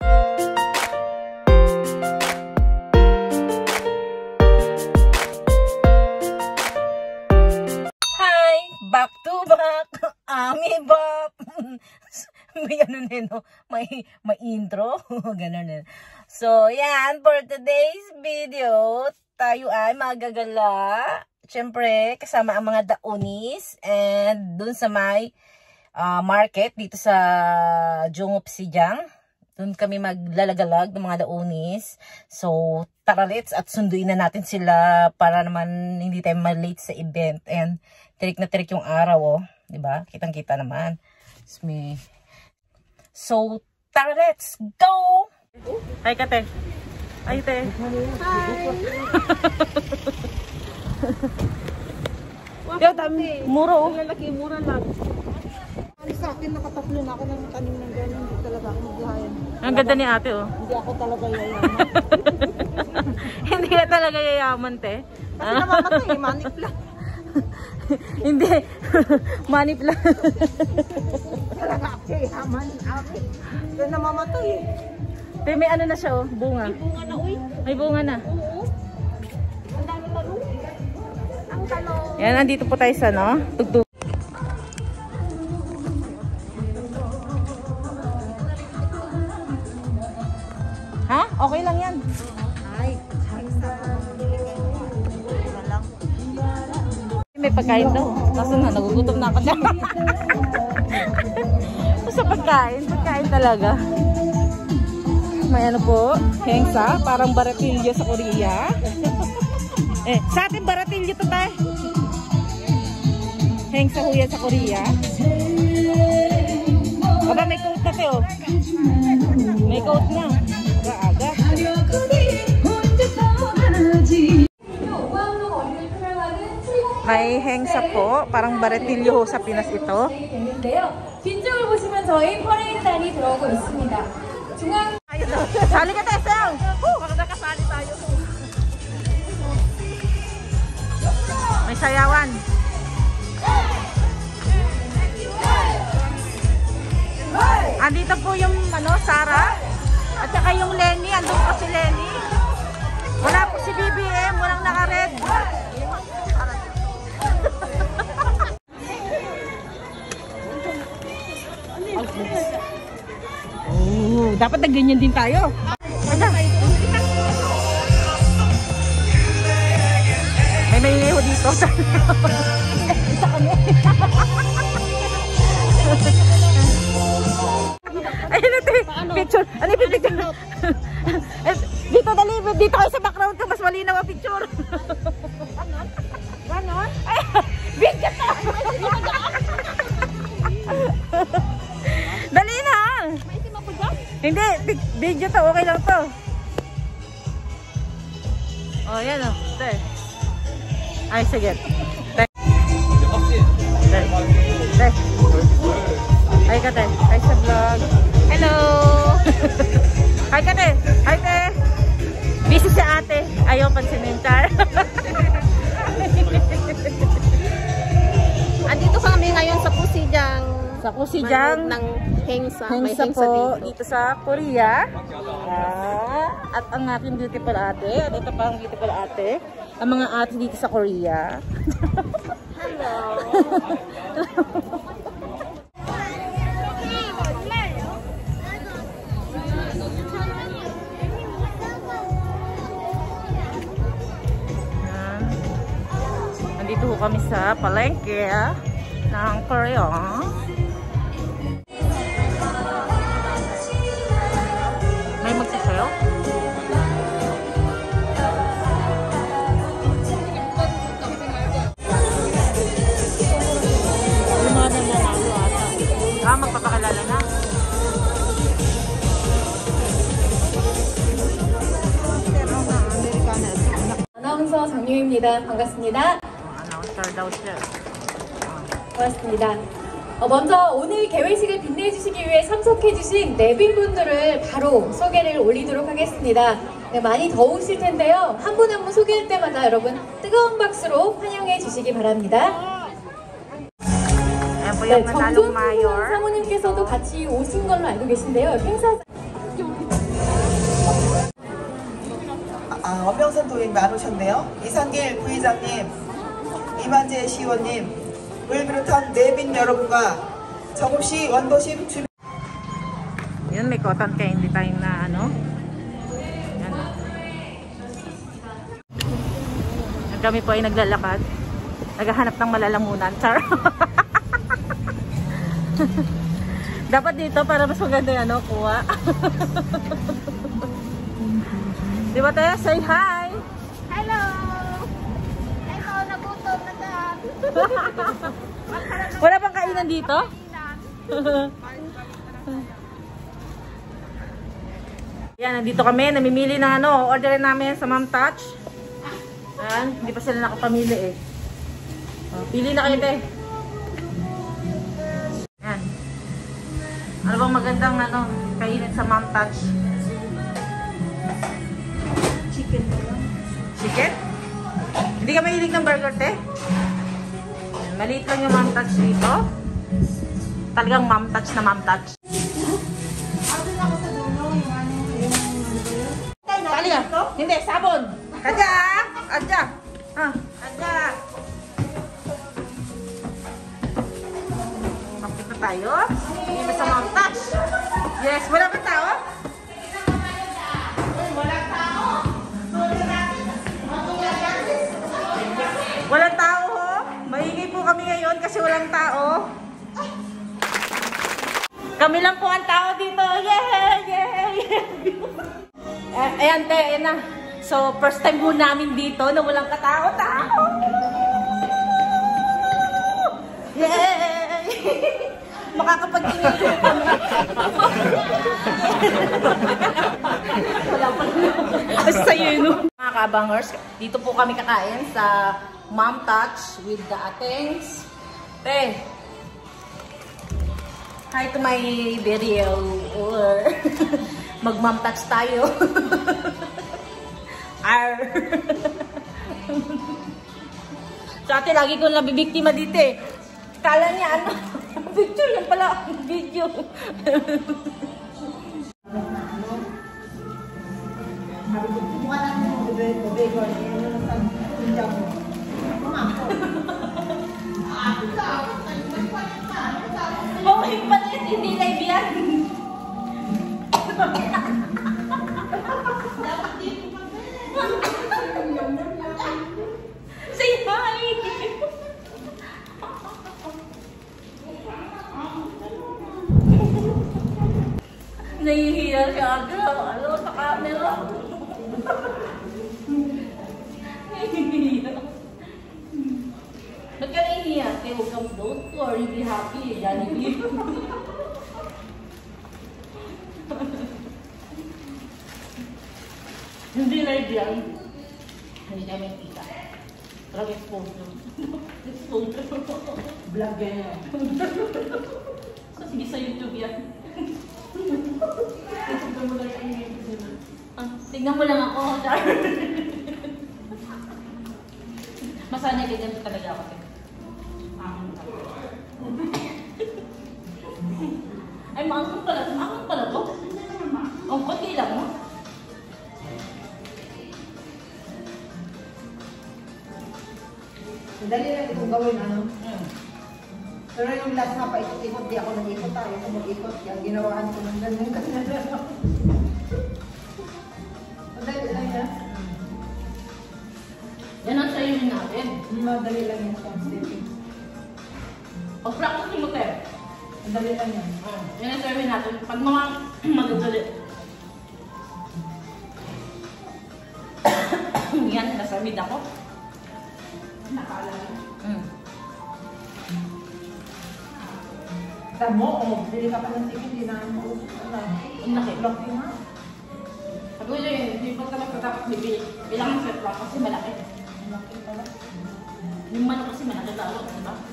Back to back, Ami Bop. May ano nino, may intro, ganun din. So, yan, for today's video, tayo ay magagala. Siyempre, kasama ang mga daunis and dun sa may market dito sa Jungupsijang. Dun kami maglalagalag ng mga daunis. So, tara let's at sunduin na natin sila para naman hindi tayo ma-late sa event. And tirik na tirik yung araw, oh. Diba? Kitang-kita naman. So, tara, let's go! Hi, Kate. Ay, te. Hi! Muro, oh. Lalaki, mura lang. Sa akin, nakatatlo na ako ng tanim ng gano'n. Hindi talaga ako maglahayan. Ang ganda ni ate, oh. Hindi ako talaga yayaman. Hindi ka talaga yayaman, te. Kasi namamatay, manip lang. Hindi. Manip lang. Talaga ako yayaman. Kaya namamatay eh. Te, may ano na siya, oh. Bunga. May bunga na, uy. May bunga na. Oo. Ang dami talong. Ang talong. Yan, nandito po tayo sa, no? Tugtog. Ha? Okay lang yan. Ay, May pagkain daw. Kaso na, nagugutom na ako dyan. Sa pagkain talaga. May ano po, hengsa, parang baratilyo sa Korea. Sa atin baratilyo to tayo. Hengsa ho yan sa Korea. Aba, may coat na tayo. May coat na. Aga. May hengsa po, parang baratilyo ho sa Pinas ito. 뒤쪽을 보시면 저희 퍼레이드단이 들어오고 있습니다. 중앙 Sali ka tayo, Sel! Baka nakasali tayo. May sayawan. Andito po yung Sarah. At saka yung Lenny. Andun po si Lenny. Wala po si BBM. Walang naka-red. Oh, dapat na ganyan din tayo. May mainiho dito. Isa kami. Ayun natin, picture. Ano yung picture? Dito dali, dito kayo sa background ko, mas malinaw ang picture. Ganon? Big ka to! Dali na! Hindi, video to, okay lang to. Oh, yan o. Ay, sige. Hi, Kate. Hi sa vlog. Hello! Hi, Kate. Hi, te. Busy si ate. Ayaw pansinin, Char. Andito kami ngayon sa Kusijang. Sa Kusijang ng hengsa. May hengsa hengsa po dito. dito sa Korea. At ang aking beautiful ate. At ito pa ang beautiful ate. Ang mga ate dito sa Korea. Hello. Nandito ho kami sa palengke ng Korea. May magsasayaw? Magpapakalala na. 아나운서 장유입니다. 반갑습니다. 아나운서 daw siya. 고맙습니다. 먼저 오늘 개회식을 빛내주시기 위해 참석해주신 내빈분들을 바로 소개를 올리도록 하겠습니다. 네, 많이 더우실 텐데요. 한 분 한 분 소개할 때마다 여러분 뜨거운 박수로 환영해 주시기 바랍니다. 네, 정종훈 사모님께서도 같이 오신 걸로 알고 계신데요. 행사 엄명선 도인만 오셨네요. 이상길 부회장님, 이만재 시의원님, 을 비롯한 내빈 여러분과 정읍시 원도심 주민. Yun, may cotton candy tayong na ano. Yan. Kami po ay naglalakad. Naghahanap ng malalamunan. Char. Dapat dito para mas maganda yan, no? Kuha. Di ba tayo? Say hi! Hello! Hello, nagutom na dyan. Wala bang kainan dito? Yan, nandito kami. Namimili ng ano. Orderin namin sa Ma'am Touch. Ayan, hindi pa sila nakapamili eh. Oh, pili na kayo, te. Yan. Ano bang magandang ano, kainin sa Ma'am Touch? Chicken na lang. Chicken? Hindi ka mahilig ng burger, te? Yan, maliit lang yung Ma'am Touch dito. Talagang Ma'am Touch na Ma'am Touch. Doon ako sa dulo, yung ano, yung Tali ka? Hindi, sabon! Adya! Adya! Ah, adya! Bakit na tayo? Hindi na sa Mount Touch. Yes, wala ba tao? Walang tao? Walang tao ho? Maingay po kami ngayon kasi walang tao. Kami lang po ang tao dito. Yay! Yay! Ayan, te, ayan na. So, first time po namin dito na walang katao-tao. Yay! Makakapag-ingay po kami. Wala pa na. Sa'yo, no? Mga kabangers, dito po kami kakain sa Ma'am Touch with the atings. Te, hi to my video or mag-Ma'am Touch tayo. Ar. Sa atin, lagi ko nabibiktima dito eh. Kala niya ano, picture yan pala, video. Okay pala yun, hindi live yan. Say hi! Nahihiya siya agad. Ano, sa camera. Nahihiya. Ba't ka nahihiya? Huwag kang don't worry, be happy. Jollibee. Hindi live yan. Hindi namin kita. Parang exposure. Exposure. Vlog yan. So, sige sa YouTube yan. Tignan mo lang yung YouTube. Tignan mo lang ako. Masanay ka dyan talaga ako. Ay, maangkot pala. Maangkot pala to? Ang konti lang mo. Dali lang itong gawin, ano? Pero yung last nga pa, ikot-ikot, di ako nag-ikot tayo. Kung mag-ikot, yan, ginawaan ko ng ganyan. Madali lang yan. Yan ang sayo natin. Madali lang yan siya, stepping. Pag-practice mo, Ter. Madali lang yan. Yan ang sayo natin. Pag mga magdadali. Yan, nasa mid ako. Nakaalala. Tamo, bili ka pa ng ticket, hindi na ang mausap. Ang laki. Lock yun ha? Sabi ko yun, hindi pa tapos tapos bibili. Bilang set lang kasi malaki. Malaki pala. Yung manok kasi malaki talo, di ba?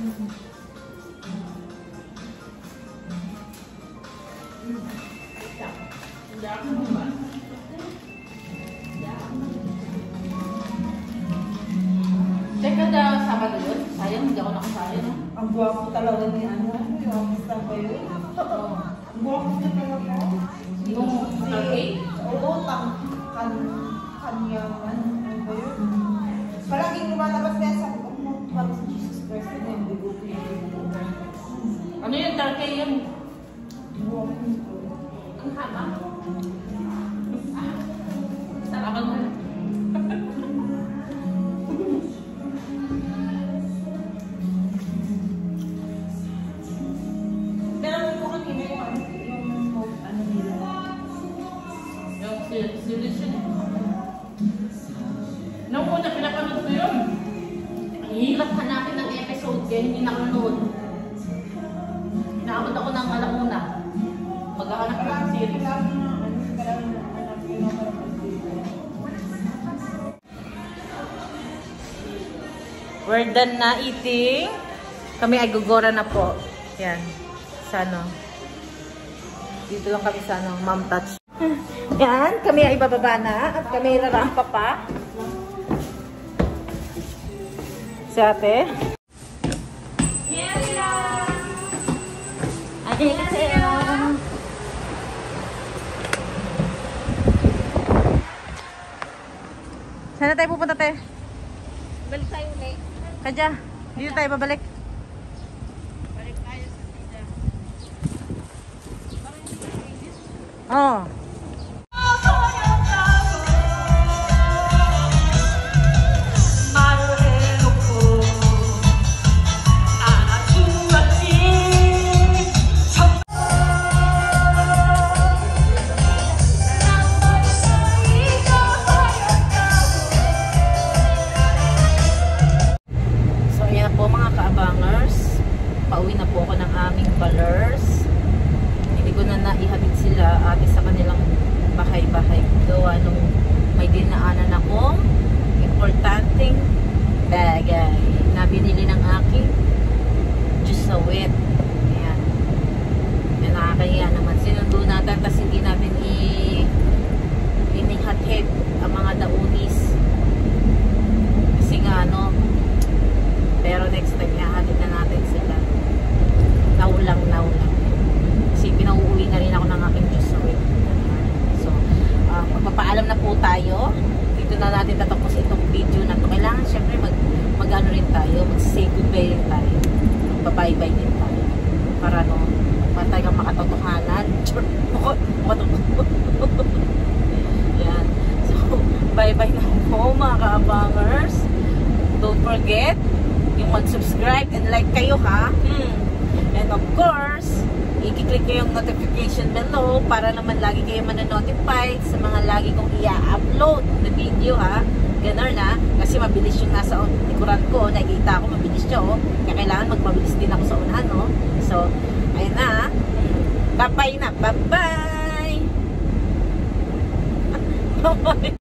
Hindi ako ba? Teka na, Sabado yun. Sayang, hindi ako nakasaya, no? Ang guwapo talaga ni ano, yung gusto ko yun. Ang guwapo niya talaga. Yung 38? Oo, kanyaman. Ano yun? Turkey yun? Ang haba. Sarapan mo. Pero ko kanina yung ano nila. Yung series yun. Nung una pinapanood ko yun, ang hirap hanapin ng episode kaya hindi nakanood. Inaabot ako ng alauna. Maghahanap ko ng series. We're done na eating. Kami ay gugora na po. Yan. Sa ano. Dito lang kami sa ano, Mom Touch. Yan. Kami ay bababa na. At kami rarampa pa. Si ate. 안녕하세요. Saan na tayo pupunta, te? Balik tayo ulit. Kadya, dito tayo babalik. Balik tayo sa Pida. Oo. Pauwi na po ako ng aming balers. Hindi ko na naihabit sila ate sa kanilang bahay-bahay. Gawa nung may dinaanan akong importanteng bagay na binili ng aking juice na wet. Ayan. Yan, nakakahiya naman. Sinundo natin tapos hindi natin inihatid ang mga daunis. Kasi nga ano, pero next time ihahatid na natin sila. Naulang. Kasi pinauuwi na rin ako ng aking juice na wet. So, magpapaalam na po tayo. Dito na natin tatapos itong video na to. Kailangan syempre mag-ano rin tayo, mag-say goodbye rin tayo. Mag-bye-bye din tayo. Para no, para tayong makatotohanan. Yan. So, bye-bye na po mga ka-abangers. Don't forget yung mag-subscribe and like kayo ha. And of course, i-click kayo yung notification below para naman lagi kayo mananotified sa mga lagi kong i-upload na video ha. Ganon na. Kasi mabilis yung nasa likuran ko. Nakikita ko mabilis siya oh. Kaya kailangan magpabilis din ako sa unahan no. So, ayun na. Bye-bye na. Bye-bye! Bye-bye!